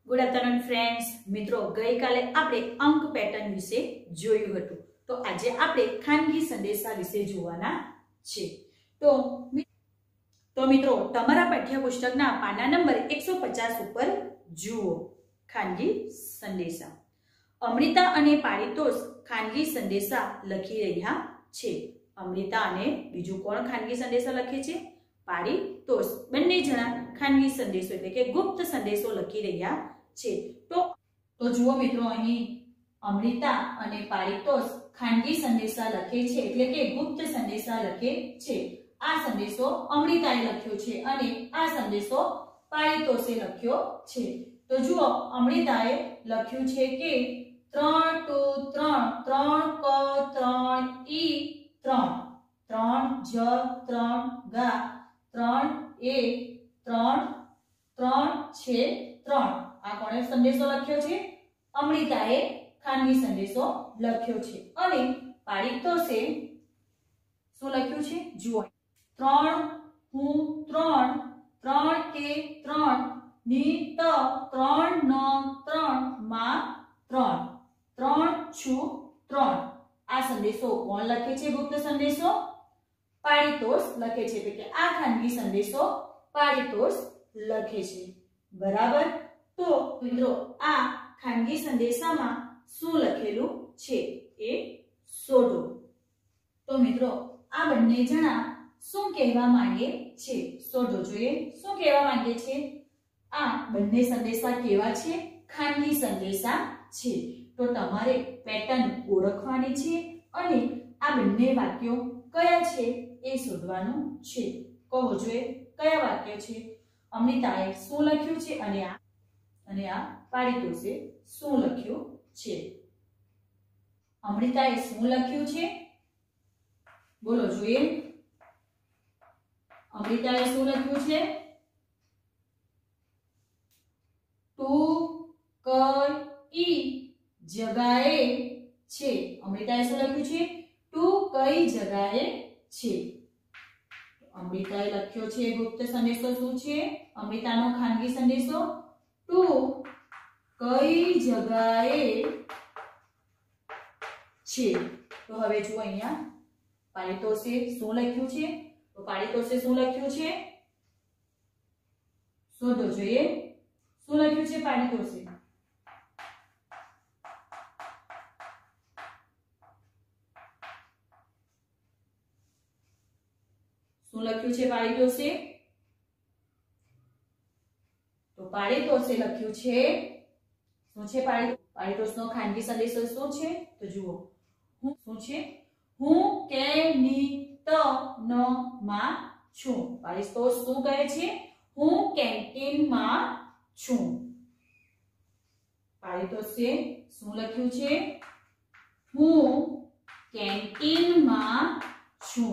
Good afternoon friends. मित्रों, गई काले आपणे अंक पेटर्न विषे जोयुं हतुं, तो आजे आपणे खानगी संदेशा विषे जोवाना छे। तो मित्रों, तमारा पाठ्यपुस्तकना पाना नंबर 150 पर जुओ खानगी संदेशा। अमृता अने पारितोष खानगी संदेशा लखी रह्या छे। अमृता अने बीजू कोण खानगी संदेशा लखे छे? पारितोष। बंने जणा खानगी संदेशो एटले के गुप्त संदेशो लखी रह्या छे। तो जुओ मित्रों, अहीं अमृता अने पारितोष खानगी संदेशा लखे छे एटले के गुप्त संदेशा लखे छे। आ संदेशो अमृताए लख्यो छे अने आ संदेशो पारितोषे लख्यो छे। तो जुओ, अमृताए लख्યું છે કે 3 2 3 3 ક 3 ઈ 3 3 જ 3 ગા 3 એ 3 3 છે 3। આ કોણે સંદેશો લખ્યો છે? અમૃતાએ ખાનગી સંદેશો લખ્યો છે। અને પારિતોષે શું લખ્યું છે? જુઓ, 3 હું 3 3 કે 3 ની ત 3 ન 3 માં 3 3 છું 3। આ સંદેશો કોણ લખે છે? ગુપ્ત સંદેશો પારિતોષ લખે છે। એટલે કે આ ખાનગી સંદેશો પારિતોષ લખે છે। બરાબર। તો મિત્રો, આ ખાનગી સંદેશામાં શું લખેલું છે એ શોધો। તો મિત્રો, આ બંને જણા શું કહેવા માંગે છે શોધો। જોઈએ શું કહેવા માંગે છે। આ બંને સંદેશા કેવા છે? ખાનગી સંદેશા છે। તો તમારે પેટર્ન ઓળખવાની છે અને આ બંને વાક્યો કયા છે એ શોધવાનું છે। કહો જોઈએ કયા વાક્ય છે? અમૃતાએ શું લખ્યું છે અને આ પારિતોષે શું લખ્યું છે? અમૃતાએ શું લખ્યું છે? બોલો જોઈએ। અમૃતાએ શું લખ્યું છે? ટુ કઈ જગાએ છે। અમૃતાએ શું લખ્યું છે? ટુ કઈ જગાએ છે। અમૃતાએ લખ્યો છે ગુપ્ત સંદેશો શું છે? અમૃતાનો ખાનગી સંદેશો ટુ કઈ જગાએ છે। તો હવે જુઓ, અહીંયા પારિતોષે શું લખ્યું છે? તો પારિતોષે શું લખ્યું છે શોધો। જોઈએ શું લખ્યું છે પારિતોષે। શું લખ્યું છે પારિતોષે? તો પારિતોષે લખ્યું છે શું છે? પારિતોષનો ખાનગી સંદેશો શું છે? તો જુઓ, શું છે? હું કે ની ત ન માં છું। પારિતોષ શું કહે છે? હું કેન્ટીનમાં છું। પારિતોષે શું લખ્યું છે? હું કેન્ટીનમાં છું।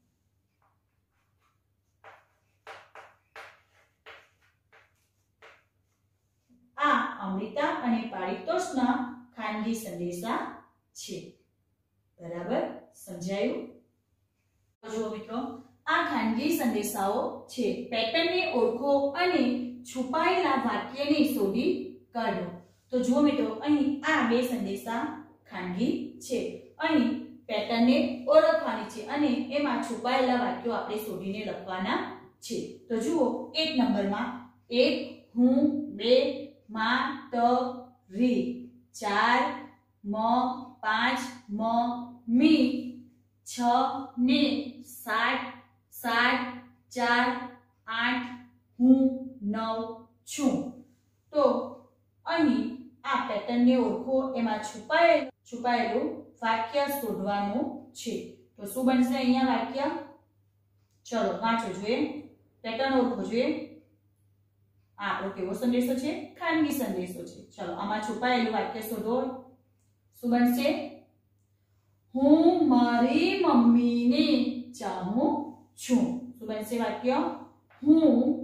આ અમૃતા અને પારિતોષના ખાનગી સંદેશા છે। બરાબર સમજાયું? જો મિત્રો, આ ખાનગી સંદેશાઓ છે। પેટર્નને ઓળખો અને છુપાયેલા વાક્યને શોધી કાઢો। તો જુઓ મિત્રો, અહીં આ બે સંદેશા ખાનગી છે। અહીં પેટર્નને ઓળખવાની છે અને એમાં છુપાયેલા વાક્યો આપણે શોધીને લખવાના છે। તો જુઓ, 1 નંબરમાં 1 હું 2 માં ત રી 4 મ 5 મ મી 6 ને 7 7 4 8 હું 9 છું। તો અહીં આ પેટર્નને ઓળખો, એમાં છુપાયેલું વાક્ય શોધવાનું છે। તો શું બનશે અહીંયા વાક્ય? ચલો વાંચો જોઈએ, પેટર્ન ઓળખો જોઈએ। આપણો કેવો સંદેશો છે? ખાનગી સંદેશો છે। ચલો આમાં છુપાયેલું વાક્ય શોધો। શું બનશે? હું મારી મમ્મીને ચાહું છું। શું બનશે વાક્ય? હું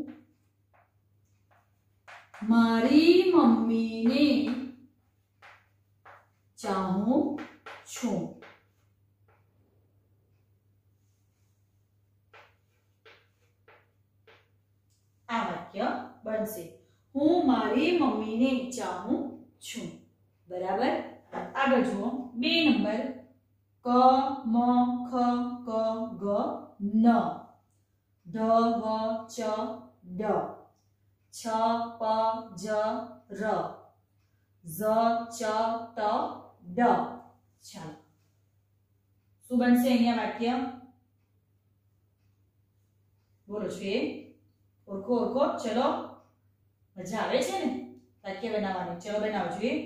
મારી મમ્મીને ચાહું છું। આ વાક્ય બનશે। હું મારી મમ્મીને ચાહું છું. બરાબર. આગળ જુઓ 2 નંબર ક મ ખ ક ગ ન ઢ વ ચ ડ છ પ જ ર ઝ ચ ત ડ. ચાલો શું બનશે અહીંયા વાક્ય? બોલો છો એ ઓળખો ઓળખો. ચલો મજા આવે છે ને વાક્ય બનાવવાની. ચલો બનાવો જોઈએ.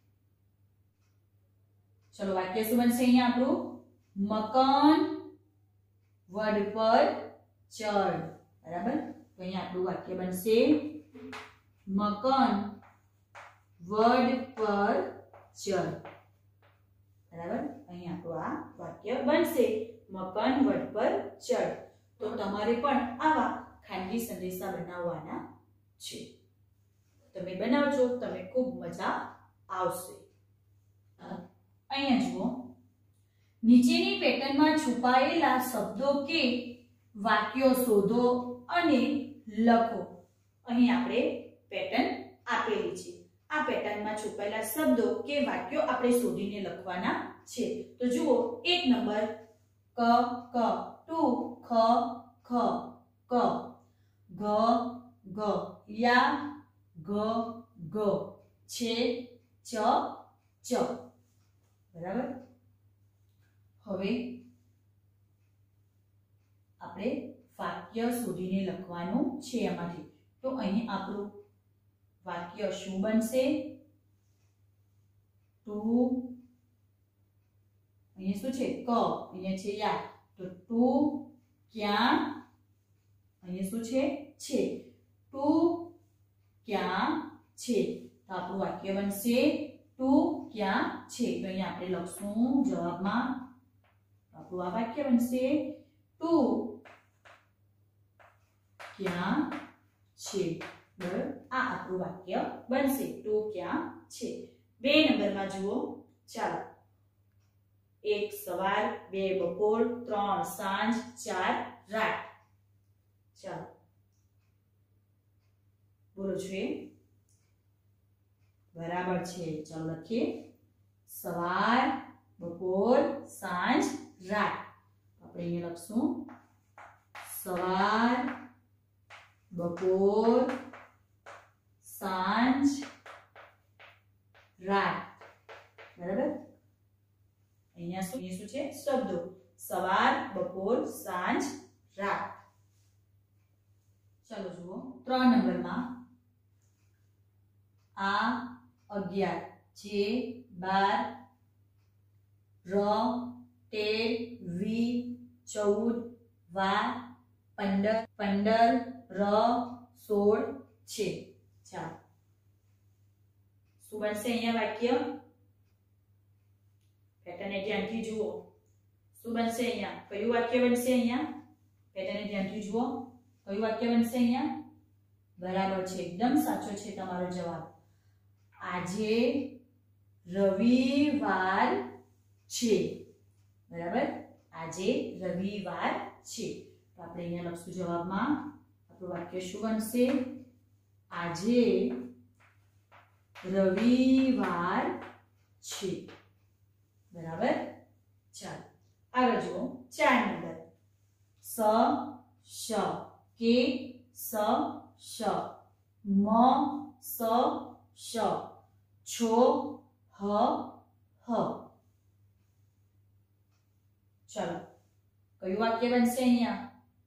ચલો વાક્ય શું બનશે અહીંયા આપણું? મકાન વડ પર ચડ. બરાબર. તો અહીંયા આપણું વાક્ય બનશે મકાન વડ પર ચડ. બરાબર. અહીંયા આપણું આ વાક્ય બનશે મકાન વડ પર ચડ. તો તમારે પણ આવા ખાનગી સંદેશા બનાવવાના છે. તમે બનાવજો, તમે ખૂબ મજા આવશે. અહીંયા જુઓ નીચેની પેટર્નમાં છુપાયેલા શબ્દો કે વાક્યો શોધો અને લખો. અહીં આપણે પેટર્ન આપેલી છે. આ પેટર્નમાં છુપાયેલા શબ્દો કે વાક્યો આપણે શોધીને લખવાના છે. તો જુઓ 1 નંબર ક ક ટુ ખ ખ ક ઘ ઘ યા ઘ ગ છે ચ ચ. બરાબર. હવે આપણે વાક્ય શોધીને લખવાનું છે એમાંથી. તો અહીં આપણું વાક્ય શું બનશે? તું અહીંયા શું છે? ક. અહીંયા છે યા. તો તું ક્યાં? અહીંયા શું છે? છે. તું ક્યાં છે? તો આપણું વાક્ય બનશે તું ક્યાં છે. તો અહીંયા આપણે લખશું જવાબમાં. આપણું આ વાક્ય બનશે તું ક્યાં છે. બરાબર. આ આપણું વાક્ય બનશે તું ક્યાં છે. 2 નંબરમાં જુઓ. ચાલો 1 સવાર 2 બપોર 3 સાંજ 4 રાત. ચાલો બોલો છો. બરાબર છે. ચાલો લખીએ સવાર બપોર સાંજ રાત. આપણે અહીંયા લખશું સવાર બપોર સાંજ રાત. બરાબર. અહીંયા શું છે? શબ્દો સવાર બપોર સાંજ રાત. ચલો જુઓ 3 નંબરમાં આ 11 જે 12 ર તેર વી 14 વા 15 15 ર 16 છે. ચાલો શું બનશે અહીંયા વાક્ય? પેટર્નને ધ્યાનથી જુઓ. શું બનશે અહીંયા? કયું વાક્ય બનશે અહીંયા? પેટર્નને ધ્યાનથી જુઓ. કયું વાક્ય બનશે અહીંયા? બરાબર છે. એકદમ સાચો છે તમારો જવાબ. આજે રવિવાર છે. બરાબર. આજે રવિવાર છે. તો આપણે અહીંયા લખશું જવાબમાં. આપણું વાક્ય શું બનશે? આજે રવિવાર છે. બરાબર. ચાલો આગળ જુઓ 4 નંબર સ શ કે સ શ મ સ શ છો હ હ. ચાલો કયું વાક્ય બનશે અહીંયા?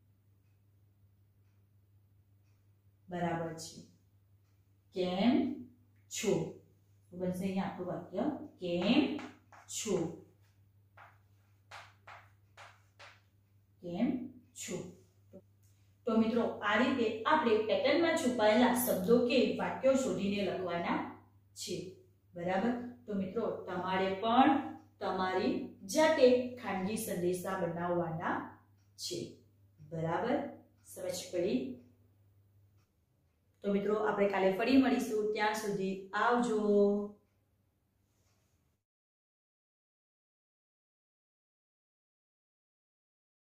બરાબર છે. કેમ છો. તો બનશે અહીંયા આપણું વાક્ય કેમ છો. કેમ છો. તો મિત્રો આ રીતે આપણે પેટર્નમાં છુપાયેલા શબ્દો કે વાક્યો શોધીને લખવાના છે. બરાબર. તો મિત્રો તમારે પણ તમારી જાતે ખાનગી સંદેશા બનાવવાના છે. બરાબર. સમજ પડી? તો મિત્રો આપણે કાલે ફરી મળીશું. ત્યાં સુધી આવજો.